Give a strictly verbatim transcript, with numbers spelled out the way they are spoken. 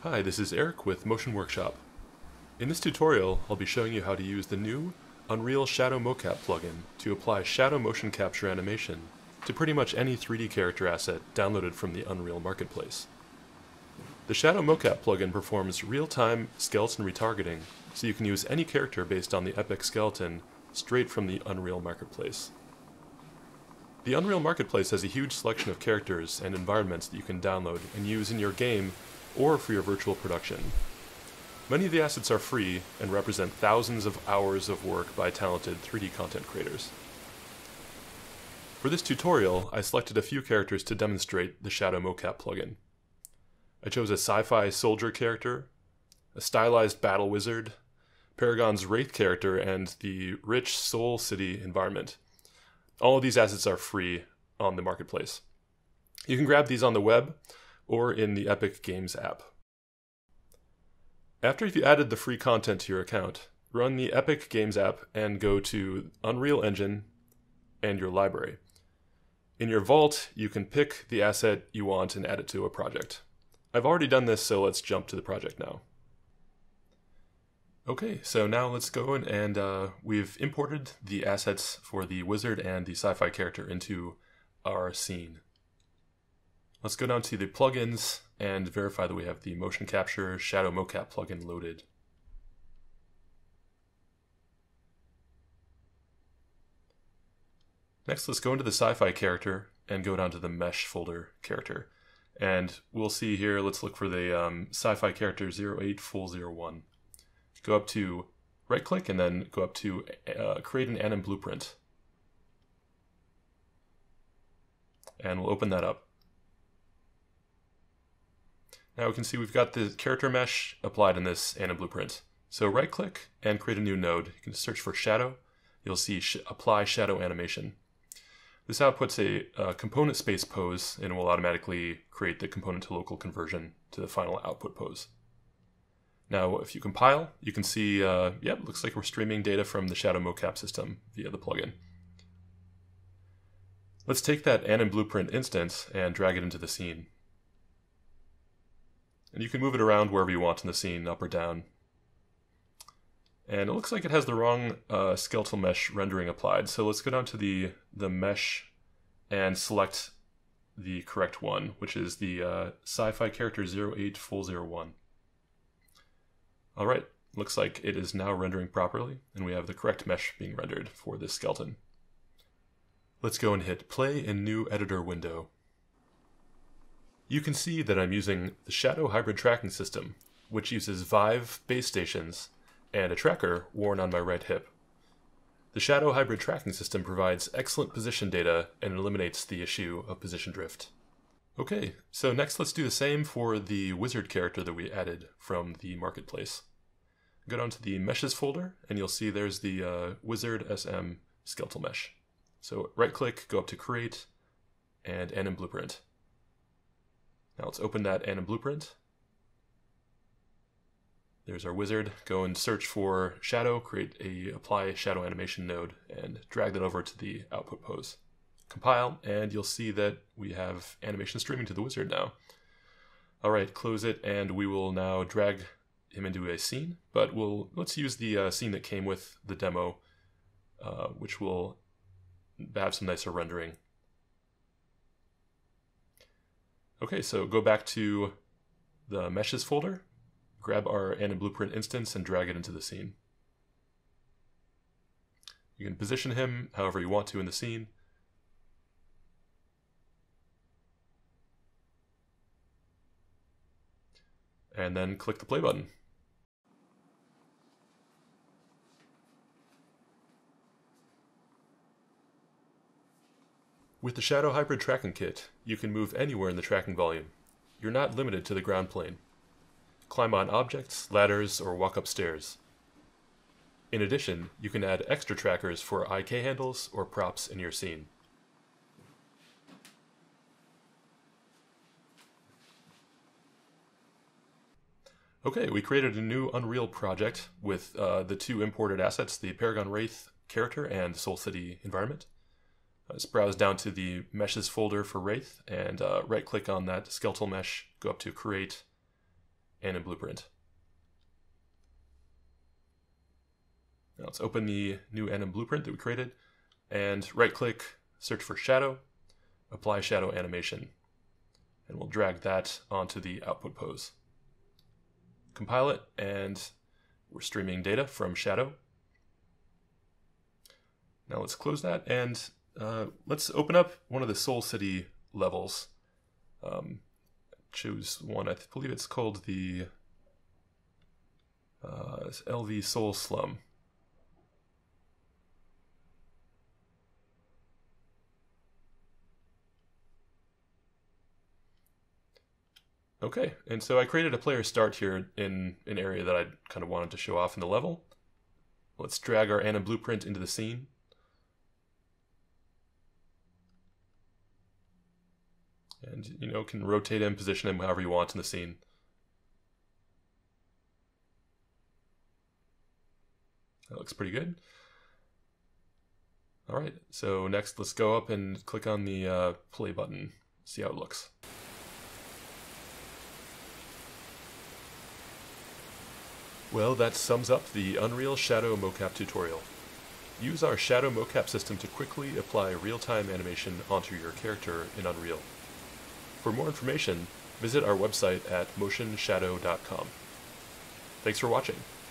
Hi, this is Eric with Motion Workshop. In this tutorial, I'll be showing you how to use the new Unreal Shadow Mocap plugin to apply shadow motion capture animation to pretty much any three D character asset downloaded from the Unreal Marketplace. The Shadow Mocap plugin performs real-time skeleton retargeting, so you can use any character based on the Epic skeleton straight from the Unreal Marketplace. The Unreal Marketplace has a huge selection of characters and environments that you can download and use in your game or for your virtual production. Many of the assets are free and represent thousands of hours of work by talented three D content creators. For this tutorial, I selected a few characters to demonstrate the Shadow Mocap plugin. I chose a Sci-Fi soldier character, a stylized battle wizard, Paragon's Wraith character, and the rich SoulCity environment. All of these assets are free on the marketplace. You can grab these on the web or in the Epic Games app. After you've added the free content to your account, run the Epic Games app and go to Unreal Engine and your library. In your vault, you can pick the asset you want and add it to a project. I've already done this, so let's jump to the project now. Okay, so now let's go in and uh, we've imported the assets for the wizard and the sci-fi character into our scene. Let's go down to the plugins and verify that we have the motion capture Shadow Mocap plugin loaded. Next, let's go into the sci-fi character and go down to the mesh folder character. And we'll see here, let's look for the um, sci-fi character zero eight full zero one. Go up to right click and then go up to uh, create an AnimBlueprint. And we'll open that up. Now we can see we've got the character mesh applied in this AnimBlueprint. So right click and create a new node. You can search for shadow. You'll see sh apply shadow animation. This outputs a uh, component space pose and will automatically create the component to local conversion to the final output pose. Now if you compile, you can see, uh, yep, looks like we're streaming data from the Shadow Mocap system via the plugin. Let's take that AnimBlueprint instance and drag it into the scene. And you can move it around wherever you want in the scene, up or down. And it looks like it has the wrong uh, skeletal mesh rendering applied. So let's go down to the, the mesh and select the correct one, which is the uh, sci-fi character zero eight full zero one. All right, looks like it is now rendering properly, and we have the correct mesh being rendered for this skeleton. Let's go and hit play in new editor window. You can see that I'm using the Shadow Hybrid Tracking System, which uses Vive base stations and a tracker worn on my right hip. The Shadow Hybrid Tracking System provides excellent position data and eliminates the issue of position drift. Okay, so next let's do the same for the wizard character that we added from the marketplace. Go down to the meshes folder and you'll see there's the uh, wizard S M skeletal mesh. So right click, go up to create and AnimBlueprint. Now let's open that AnimBlueprint. There's our wizard. Go and search for shadow, create a apply shadow animation node, and drag that over to the output pose. Compile, and you'll see that we have animation streaming to the wizard now. All right, close it, and we will now drag him into a scene. But we'll let's use the uh, scene that came with the demo, uh, which will have some nicer rendering. Okay, so go back to the meshes folder, grab our AnimBlueprint instance and drag it into the scene. You can position him however you want to in the scene. And then click the play button. With the Shadow Hybrid Tracking Kit, you can move anywhere in the tracking volume. You're not limited to the ground plane. Climb on objects, ladders, or walk upstairs. In addition, you can add extra trackers for I K handles or props in your scene. Okay, we created a new Unreal project with uh, the two imported assets, the Paragon Wraith character and SoulCity environment. Let's browse down to the meshes folder for Wraith and uh, right click on that skeletal mesh, go up to create AnimBlueprint. Now let's open the new AnimBlueprint that we created, and right-click, search for Shadow, apply Shadow Animation, and we'll drag that onto the output pose. Compile it, and we're streaming data from Shadow. Now let's close that, and uh, let's open up one of the SoulCity levels. Um, choose one, I believe it's called the uh, L V Soul Slum. Okay, and so I created a player start here in an area that I kind of wanted to show off in the level. Let's drag our AnimBlueprint into the scene. And, you know, can rotate him, position him however you want in the scene. That looks pretty good. All right, so next let's go up and click on the uh, play button, see how it looks. Well, that sums up the Unreal Shadow Mocap tutorial. Use our Shadow Mocap system to quickly apply real-time animation onto your character in Unreal. For more information, visit our website at motion shadow dot com. Thanks for watching.